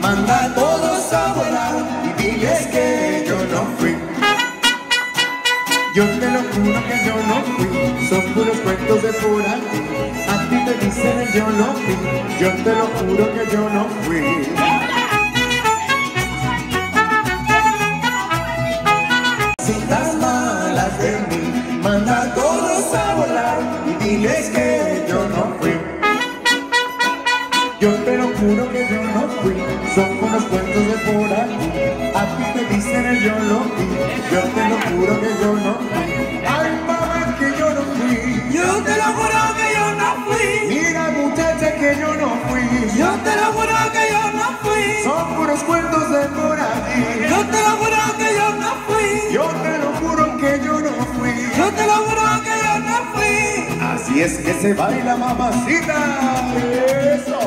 manda a todos a volar y diles que yo no fui. Yo te lo juro que yo no fui, son puros cuentos de por allí. A ti te dicen yo no fui, yo te lo juro que yo no fui. Citas malas de mí, manda a todos a volar y diles que yo no fui. Yo te lo juro que yo no fui, son unos cuentos de por allí. A ti te dicen el yo lo vi, yo te lo juro que yo no fui. Ay, mamá, que yo no fui. Yo te lo juro que yo no fui. Mira, muchacha, que yo no fui. Yo te lo juro que yo no fui. Son puros cuentos de por allí. Yo te lo juro que yo no fui. Yo te lo juro que yo no fui. Yo te lo juro que yo no fui. Así es que se baila, mamacita. Eso.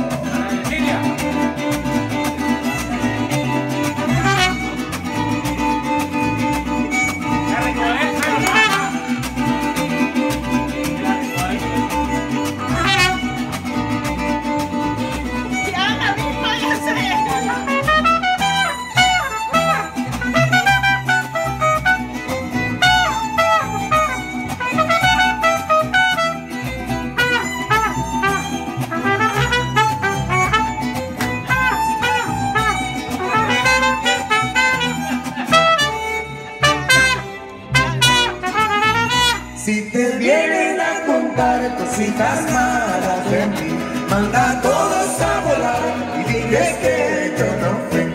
Si te vienen a contar cositas malas de mí, manda a todos a volar y diles que yo no fui.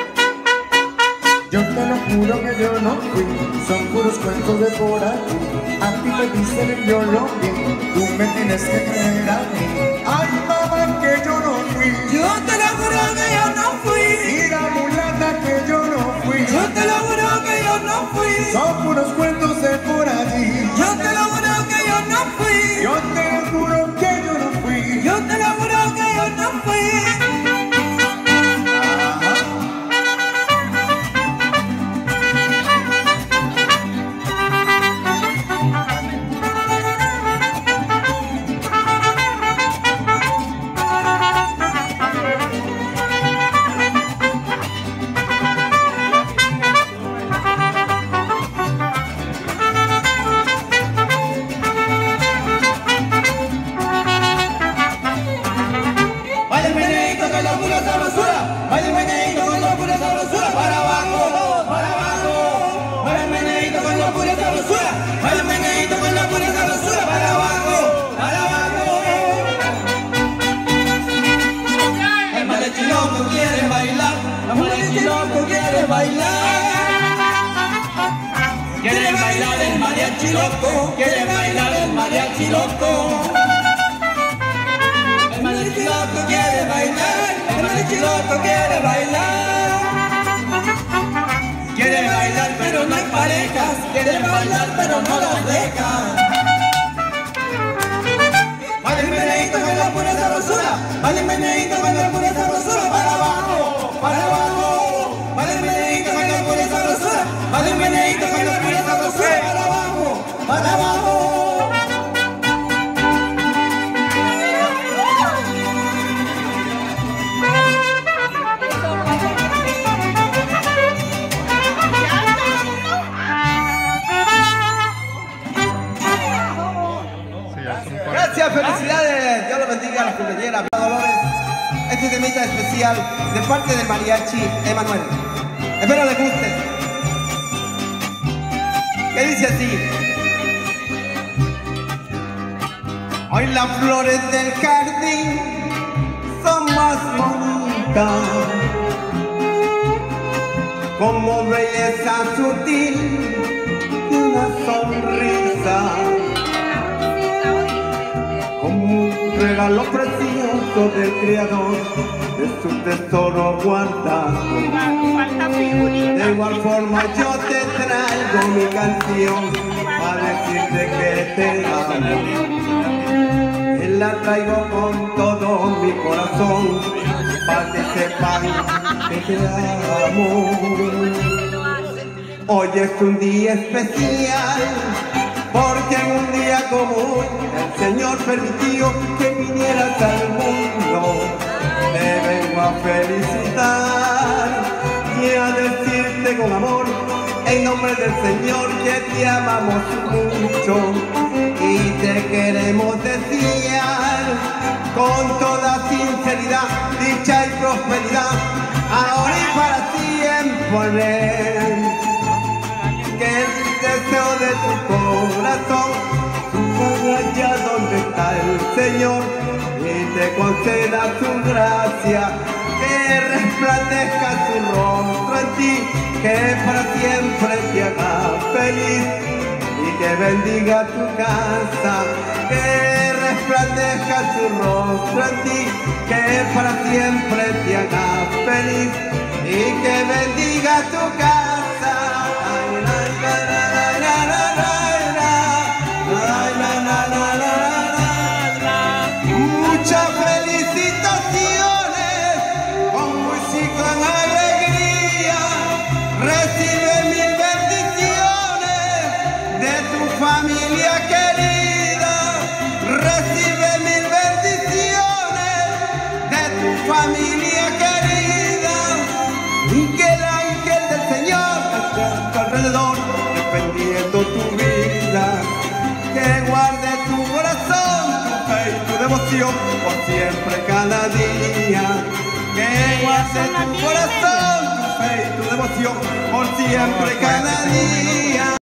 Yo te lo juro que yo no fui, son puros cuentos de por aquí. A ti te dicen el yo lo vi, tú me tienes que creer a mí. Ay, mamá, que yo no fui. Yo te lo juro que yo no fui. Mira, mulata, que yo no fui. Yo te lo juro que yo no fui. Son puros cuentos de por allí. Yo te lo juro que yo no fui. Yo te lo juro que yo no fui. Yo te lo juro que yo no fui. Vaya el meneíto con la pura sabrosura, para abajo, para abajo. Vaya el meneíto con la pura sabrosura, vaya el meneíto con la pura sabrosura, para abajo, para abajo. El mariachi loco quiere bailar, el mariachi loco quiere bailar. Quiere bailar el mariachi loco, quiere bailar el mariachi loco. El mariachi loco quiere bailar, el mariachi loco quiere bailar. Quiere bailar pero no hay parejas, quiere bailar pero no las dejan. Vale el meneíto con la pura sabrosura, vale el meneíto con la pura sabrosura, para abajo, para abajo. Vale el meneíto con la pura sabrosura, vale el meneíto con la pura sabrosura, para abajo, para abajo. Gracias, felicidades, Dios lo bendiga a la cumpleañera Dolores. Este temita especial de parte del mariachi Emanuel. Espero les guste. ¿Qué dice así? Hoy las flores del jardín son más bonitas, como belleza sutil de una sonrisa, como un regalo precioso del Creador de su tesoro guardado. De igual forma yo te traigo mi canción para decirte que te amo. La traigo con todo mi corazón para que sepan que te amo. Hoy es un día especial, porque en un día como hoy el Señor permitió que vinieras al mundo. te vengo a felicitar y a decirte con amor, en nombre del Señor, que te amamos mucho y te queremos desear con toda sinceridad, dicha y prosperidad, ahora y para siempre. Que el deseo de tu corazón suba allá donde está el Señor y te conceda su gracia, que resplandezca su rostro en ti, que para siempre te haga feliz y que bendiga tu casa, que resplandezca su rostro en ti, que para siempre te haga feliz y que bendiga tu casa. Muchas felicitaciones, con música en alegría, recibe mil bendiciones de tu familia querida, recibe mil bendiciones de tu familia querida, y que el ángel del Señor esté a tu alrededor, defendiendo tu vida, que guarde tu corazón, tu fe y tu devoción por siempre cada día, que guarde tu corazón, tu fe y tu devoción por siempre cada día.